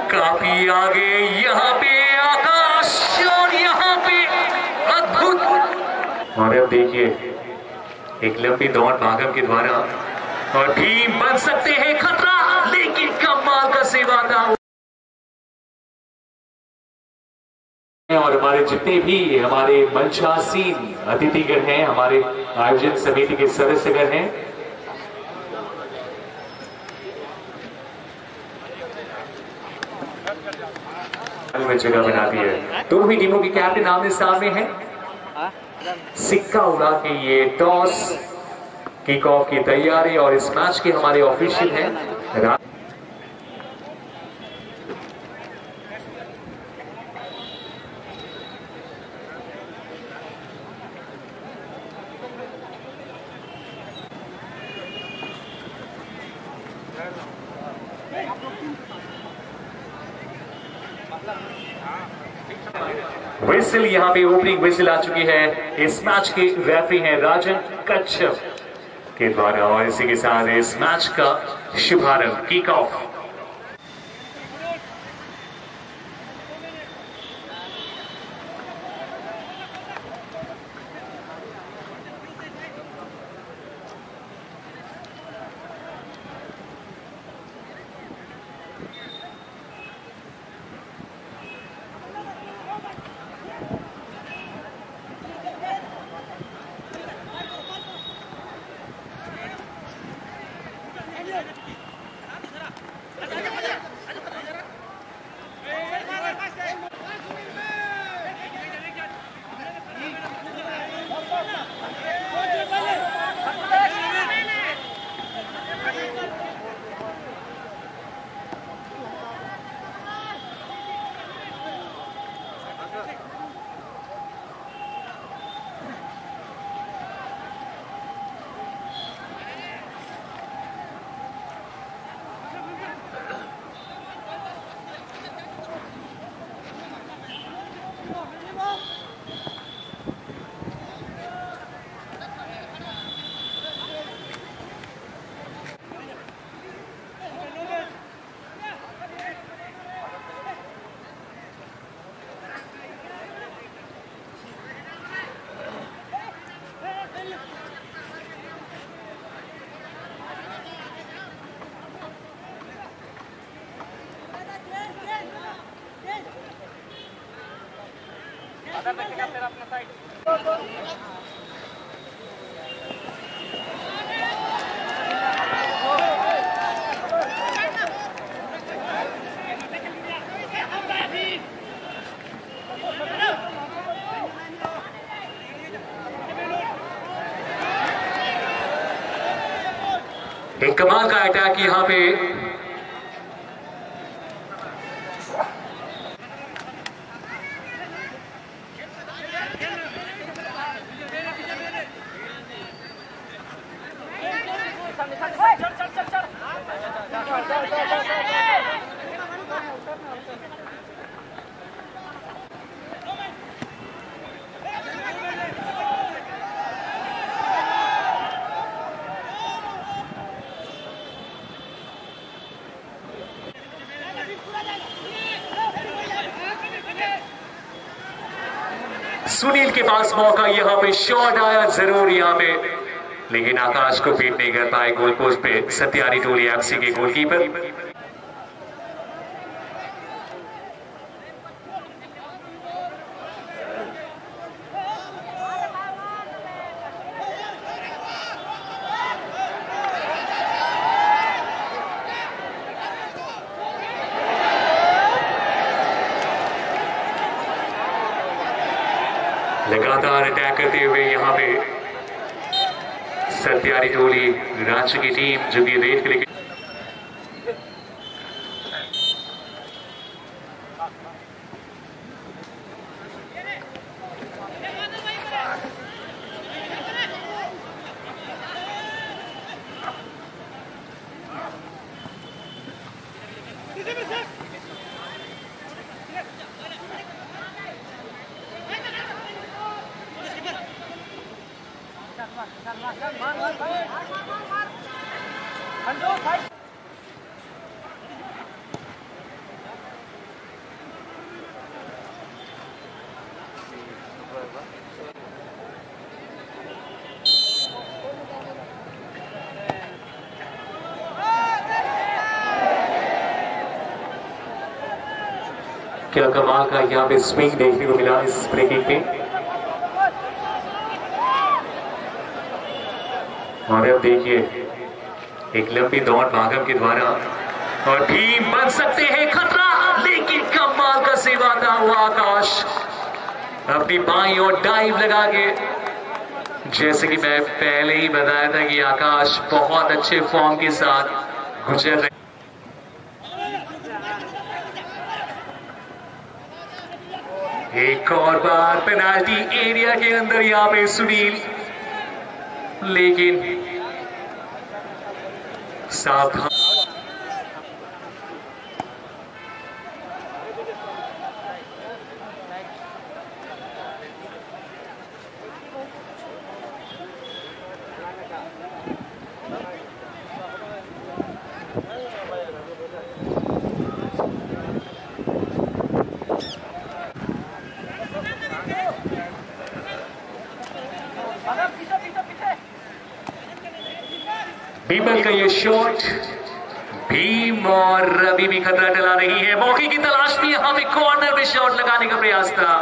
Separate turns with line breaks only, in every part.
काफी आगे यहाँ पे आकाश और यहाँ पे अद्भुत। और अब देखिए एक लंबी दौड़ भागम के द्वारा और टीम बन सकते हैं खतरा, लेकिन कमाल का सेवा था। और हमारे जितने भी हमारे मंचासीन अतिथिगण हैं, हमारे आयोजन समिति के सदस्यगण हैं, में जगह बनाती है। दोनों ही टीमों के कैप्टन आमने सामने हैं। सिक्का उड़ा के ये टॉस किक ऑफ की तैयारी और इस मैच के हमारे ऑफिशियल हैं। विसिल यहाँ पे ओपनिंग विसिल आ चुकी है। इस मैच के रेफरी हैं राजन कच्छप के द्वारा और इसी के साथ इस मैच का शुभारंभ किक ऑफ। एक कमाल का अटैक यहाँ पे सुनील के पास मौका, यहाँ पे शॉट आया जरूर यहाँ पे, लेकिन आकाश को बीट नहीं कर पाए गोल पोस्ट पे सत्यारी टोली एफसी के गोलकीपर। लगातार अटैक करते हुए यहाँ पे सत्यारी टोली रांची की टीम जो कि रेड के लिए क्या कमाल का यहाँ पे स्विंग देखने को मिला इस फ्री किक पे। और अब देखिए एक लंबी दौड़ भागम के द्वारा और टीम बन सकते हैं खतरा, लेकिन कमाल का सेव आता हुआ आकाश अपनी बाईं और डाइव लगा के, जैसे कि मैं पहले ही बताया था कि आकाश बहुत अच्छे फॉर्म के साथ गुजर रहे। एक और बार पेनाल्टी एरिया के अंदर यहाँ पे सुनील, लेकिन सावधान। भीमल का ये शॉट, भीम और रवि भी खतरा टला रही है। मौके की तलाश में यहां पे कॉर्नर में शॉट लगाने का प्रयास था,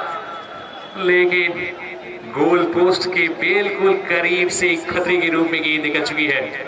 लेकिन गोल पोस्ट के बिल्कुल करीब से खतरे के रूप में गेंद निकल चुकी है।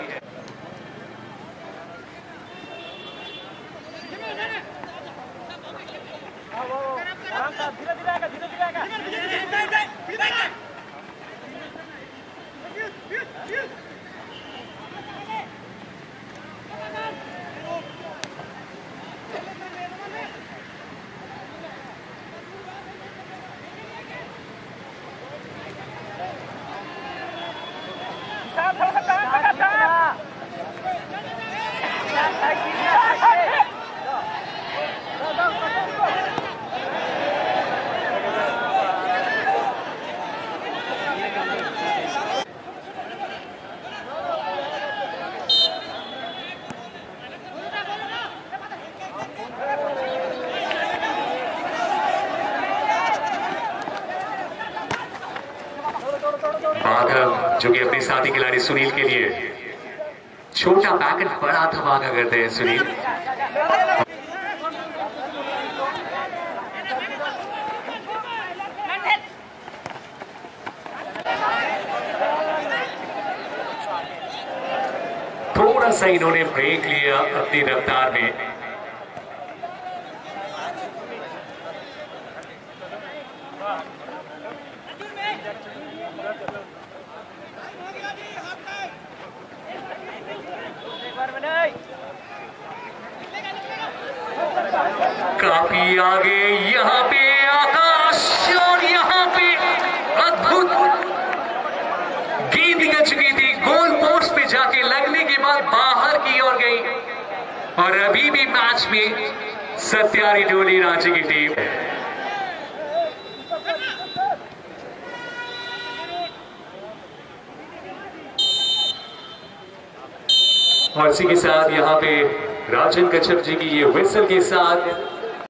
भागम जो कि अपने साथी खिलाड़ी सुनील के लिए छोटा पैकेट बड़ा धमाका करते हैं सुनील। थोड़ा सा इन्होंने ब्रेक लिया अपनी रफ्तार में। काफी आगे यहाँ पे आकाश, और यहाँ पे अद्भुत गेंद निकल चुकी थी, गोल पोस्ट पे जाके लगने के बाद बाहर की ओर गई। और अभी भी मैच में सत्यारी डोली रांची की टीम। और इसी के साथ यहाँ पे राजन कच्छप जी की ये विसल के साथ